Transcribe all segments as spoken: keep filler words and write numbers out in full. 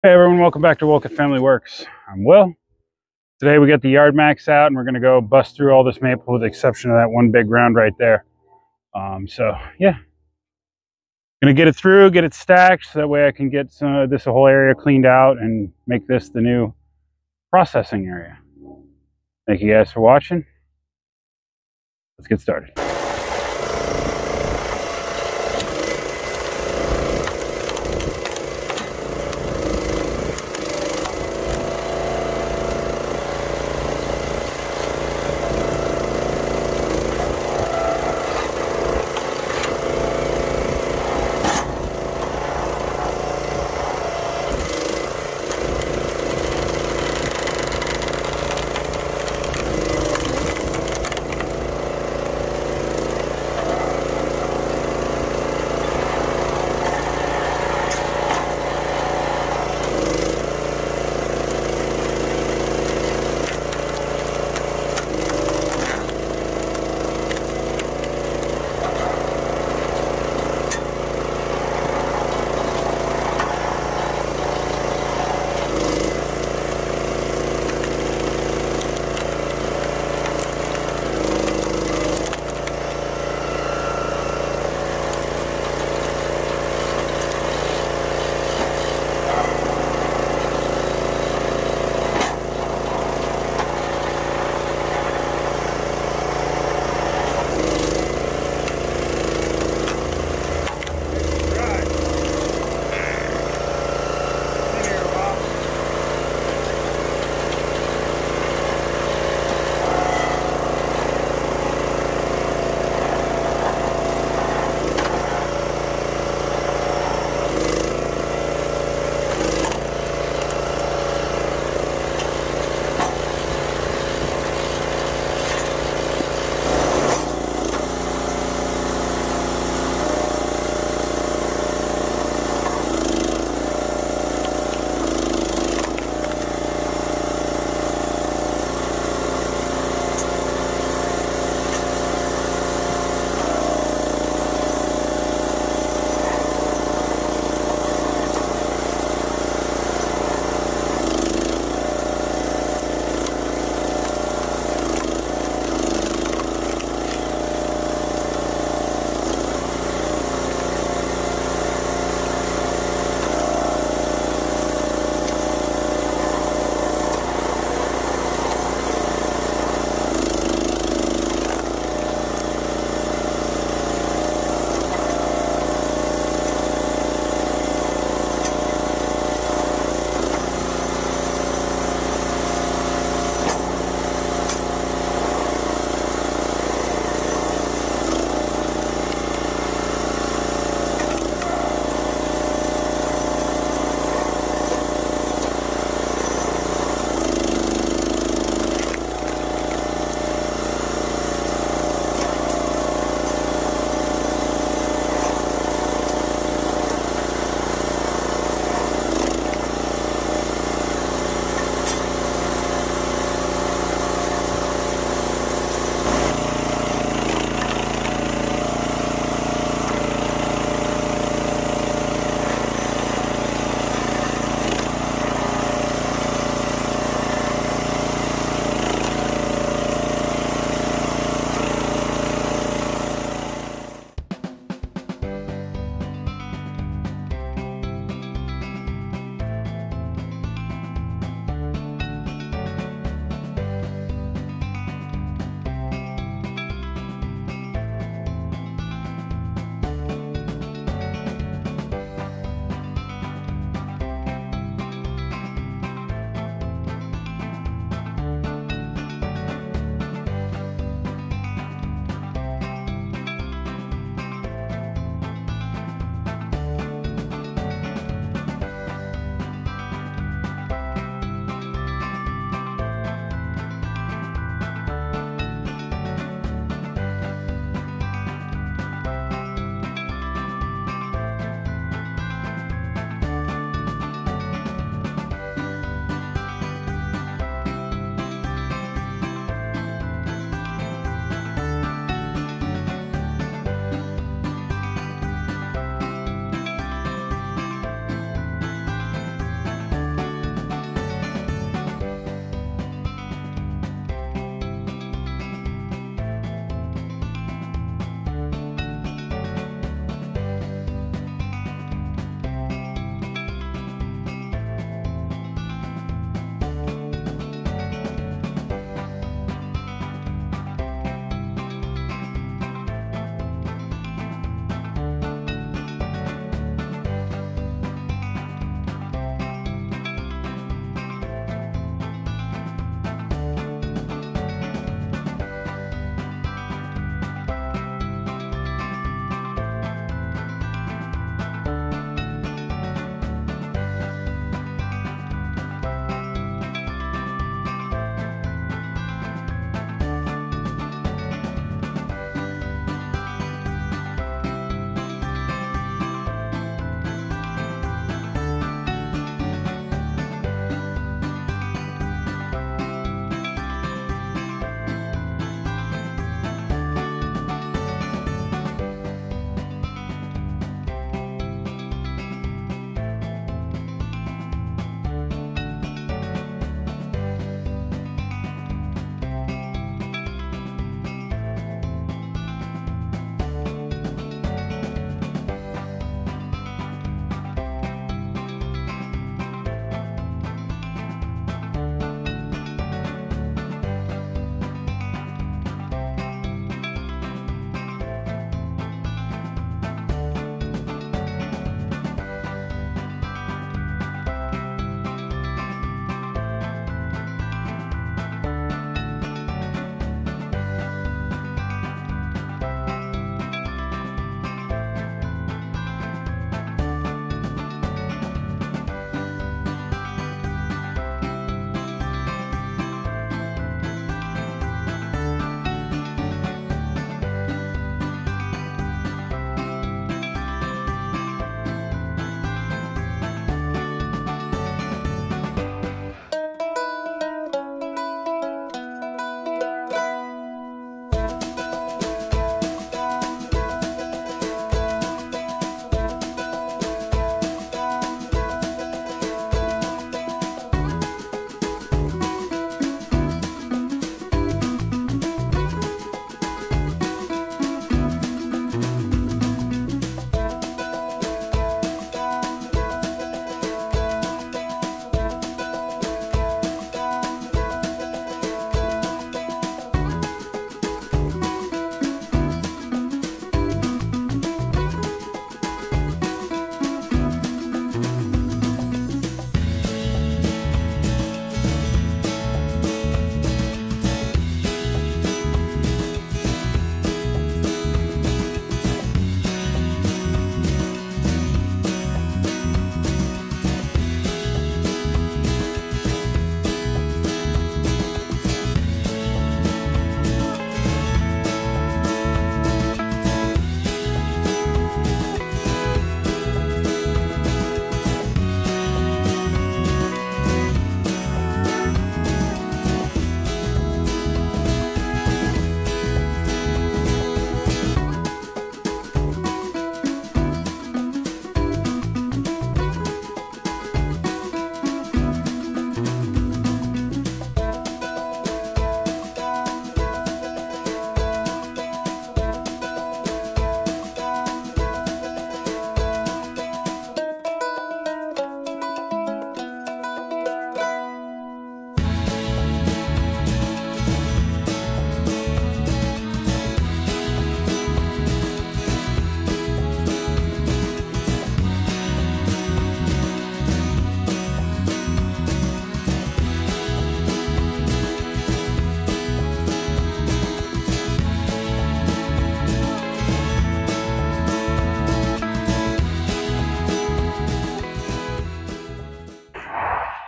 Hey everyone, welcome back to Wolcott Family Works. I'm Will. Today we got the YardMax out and we're going to go bust through all this maple with the exception of that one big round right there. Um, so yeah, going to get it through, get it stacked so that way I can get some, uh, this whole area cleaned out and make this the new processing area. Thank you guys for watching. Let's get started.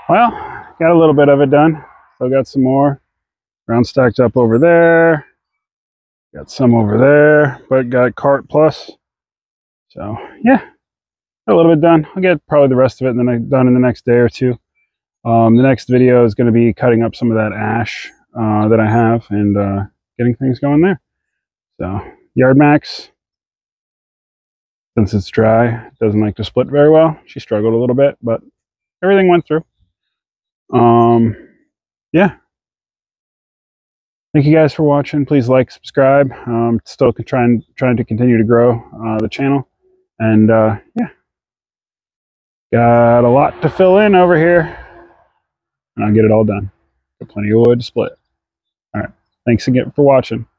Well, got a little bit of it done. Still got some more. Ground stacked up over there. Got some over there, but got cart plus. So yeah, got a little bit done. I'll get probably the rest of it and then done in the next day or two. Um, the next video is going to be cutting up some of that ash uh, that I have and uh, getting things going there. So YardMax, since it's dry, doesn't like to split very well. She struggled a little bit, but everything went through. Um, yeah. Thank you guys for watching. Please like, subscribe. Um, still trying trying to continue to grow uh, the channel, and uh, yeah, got a lot to fill in over here, and I'll get it all done. Got plenty of wood to split. All right. Thanks again for watching.